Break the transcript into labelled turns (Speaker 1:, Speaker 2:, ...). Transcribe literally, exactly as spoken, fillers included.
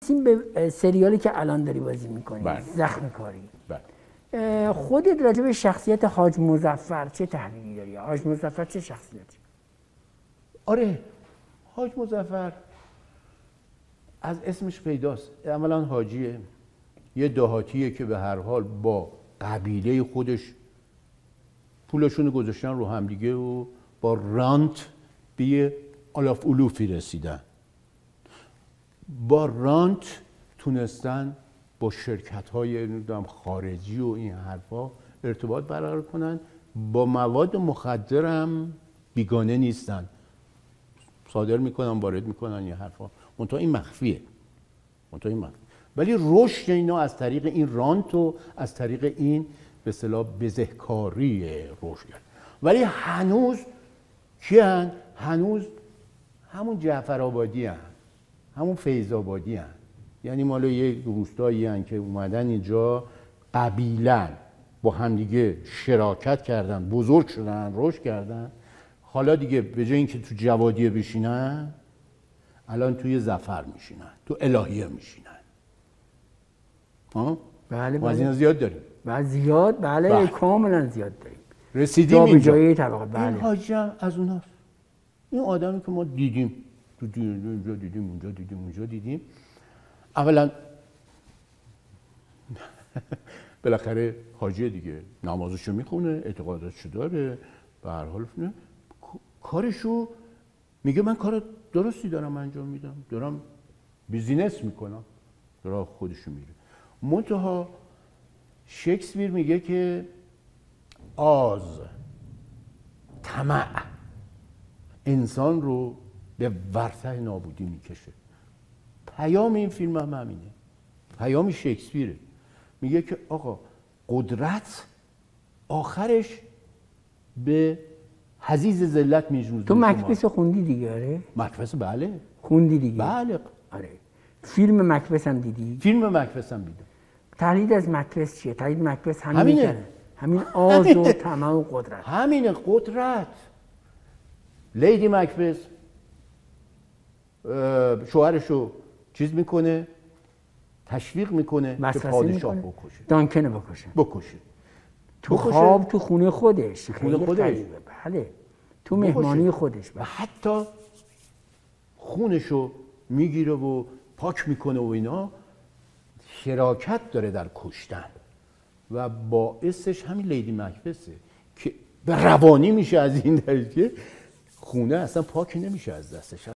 Speaker 1: برسیم به سریالی که الان داری بازی میکنی.
Speaker 2: بله.
Speaker 1: زخم کاری.
Speaker 2: بله.
Speaker 1: خودت راجع به شخصیت حاج مظفر چه تحلیلی داری؟ حاج مظفر چه شخصیتی؟
Speaker 2: آره، حاج مظفر از اسمش پیداست. اولا حاجیه، یه دهاتیه که به هر حال با قبیله خودش پولشون گذاشتن رو همدیگه و با رانت به یه آلاف علوفی رسیدن. با رانت تونستن با شرکت‌های خارجی و این حرفا ارتباط برقرار کنن. با مواد مخدر هم بیگانه نیستن، صادر میکنن، وارد میکنن این حرفا. منتها این مخفیه، منتها این مخفیه. ولی رشد اینا از طریق این رانت و از طریق این به اصطلاح بزهکاری رشد کرد. ولی هنوز کیان؟ هنوز همون جعفر آبادی هن. همون فیض آبادی هن. یعنی مال یک روستایی هن که اومدن اینجا قبیلن با همدیگه شراکت کردن، بزرگ شدن، رشد کردن. حالا دیگه به جای اینکه تو جوادیه بشینن، الان توی ظفر میشینن، تو الهیه میشینن. ها؟
Speaker 1: بله بله.
Speaker 2: از اینا زیاد داریم.
Speaker 1: بله زیاد، بله, بله. کاملا زیاد داریم.
Speaker 2: رسیدیم اینجا.
Speaker 1: جای طبقه. بله.
Speaker 2: این حاجی هم از اوناست. این آدمی که ما دیدیم، تو اینجا دیدیم، اونجا دیدیم، اونجا دیدیم. اولا بالاخره حاجی دیگه نمازشو میخونه، اعتقاداتشو داره، به هر حال نه کارشو میگه من کار درستی دارم انجام میدم، دارم بیزینس میکنم، داره خودشو میره. منتها شکسپیر میگه که آز، طمع انسان رو به ورطه نابودی میکشه. پیام این فیلم هم همینه، پیام شکسپیره. میگه که آقا قدرت آخرش به حضیض ذلت میجوزه.
Speaker 1: تو مکبث خوندی دیگه؟ آره
Speaker 2: مکبث بله
Speaker 1: خوندی دیگه.
Speaker 2: بله
Speaker 1: آره. فیلم مکبث هم دیدی؟
Speaker 2: فیلم مکبث هم دیدم.
Speaker 1: تحلیل از مکبث چیه؟ تحلیل مکبث همینه،
Speaker 2: همینه.
Speaker 1: همین آز و طمع و قدرت.
Speaker 2: همینه، قدرت. لیدی مکبث شوهرشو چیز میکنه، تشویق میکنه که پادشاه بکشه،
Speaker 1: دانکنه بکشه
Speaker 2: بکشه
Speaker 1: تو بکشه. خواب تو خونه خودش،
Speaker 2: خونه خودش،
Speaker 1: بله تو مهمانی خودش،
Speaker 2: و حتی خونشو میگیره و پاک میکنه و اینا. شراکت داره در کشتن و باعثش همین لیدی مکبثه که به روانی میشه از این درجه خونه اصلا پاک نمیشه از دستش.